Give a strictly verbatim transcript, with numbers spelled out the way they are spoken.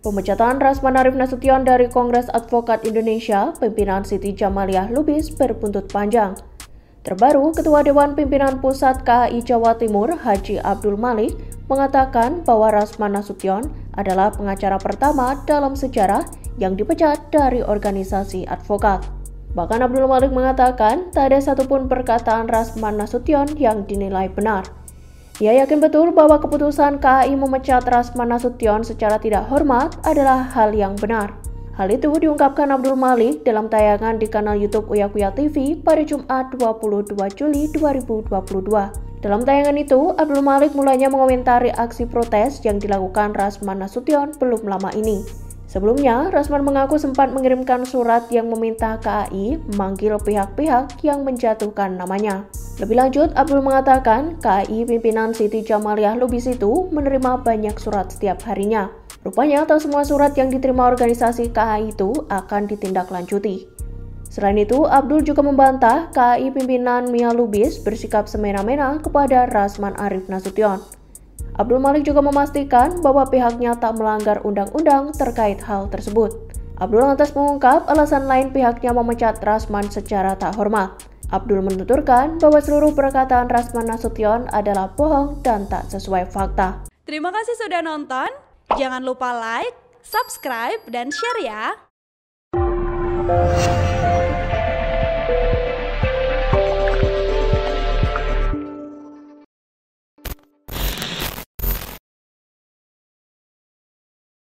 Pemecatan Rasman Arif Nasution dari Kongres Advokat Indonesia, pimpinan Siti Djamaliah Lubis berbuntut panjang. Terbaru, Ketua Dewan Pimpinan Pusat K A I Jawa Timur, Haji Abdul Malik, mengatakan bahwa Rasman Nasution adalah pengacara pertama dalam sejarah yang dipecat dari organisasi advokat. Bahkan Abdul Malik mengatakan tak ada satupun perkataan Rasman Nasution yang dinilai benar. Ia yakin betul bahwa keputusan K A I memecat Rasman Nasution secara tidak hormat adalah hal yang benar. Hal itu diungkapkan Abdul Malik dalam tayangan di kanal YouTube Uya Kuya T V pada Jumat dua puluh dua Juli dua ribu dua puluh dua. Dalam tayangan itu, Abdul Malik mulanya mengomentari aksi protes yang dilakukan Rasman Nasution belum lama ini. Sebelumnya, Rasman mengaku sempat mengirimkan surat yang meminta K A I memanggil pihak-pihak yang menjatuhkan namanya. Lebih lanjut, Abdul mengatakan K A I pimpinan Siti Djamaliah Lubis itu menerima banyak surat setiap harinya. Rupanya, tak semua surat yang diterima organisasi K A I itu akan ditindaklanjuti. Selain itu, Abdul juga membantah K A I pimpinan Mia Lubis bersikap semena-mena kepada Rasman Arif Nasution. Abdul Malik juga memastikan bahwa pihaknya tak melanggar undang-undang terkait hal tersebut. Abdul lantas mengungkap alasan lain pihaknya memecat Rasman secara tak hormat. Abdul menuturkan bahwa seluruh perkataan Rasman Nasution adalah bohong dan tak sesuai fakta. Terima kasih sudah nonton. Jangan lupa like, subscribe, dan share ya.